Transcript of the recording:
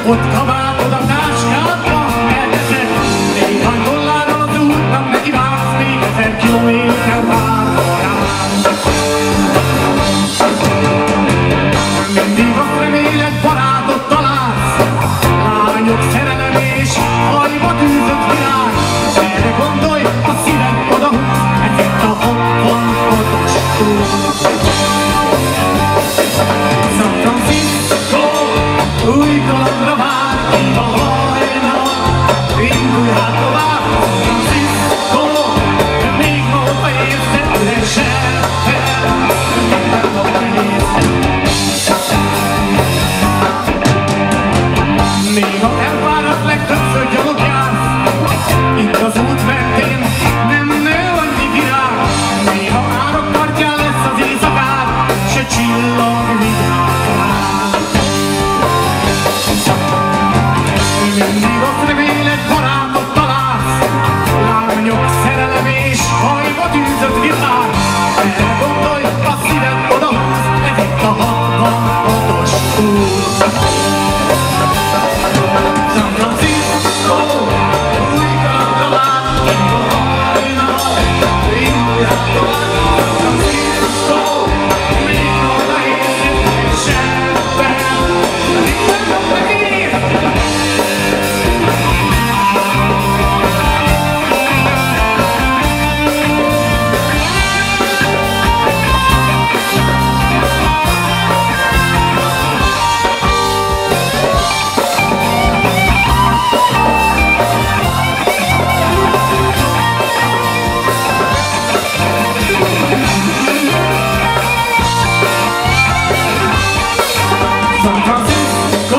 ott kabátod a táskádba, elteszed néhány dollárral az útnak, neki vágsz még 1000 kilométer várva rám. Mindig azt reméled, barátot találsz, lányok, szerelem és hajba tűzött világ. Erre gondolj, a szíved odahúz, ez itt a 66-os út. San Francisco új kalandra vár, a hajnal, indulj hát tovább. San Francisco, de még ma oda érzed, üresen fel, minden nap megérzed. Még a elvárat legtöbbször gyalog jársz, itt az út mentén nem nő annyi virág. Néha árok partján lesz az éjszakád, se csillag vigyáz rád. Mindig azt reméled, barátot találsz, lányok, szerelem és hajba tűzött világ. Erre gondolj, a szíved odahúz, ez itt a 66-os út. San Francisco, új kalandra vár, a hajnal, indulj hát tovább. San Francisco, még oda érzed, üresen fel, minden nap megérzed. San Francisco,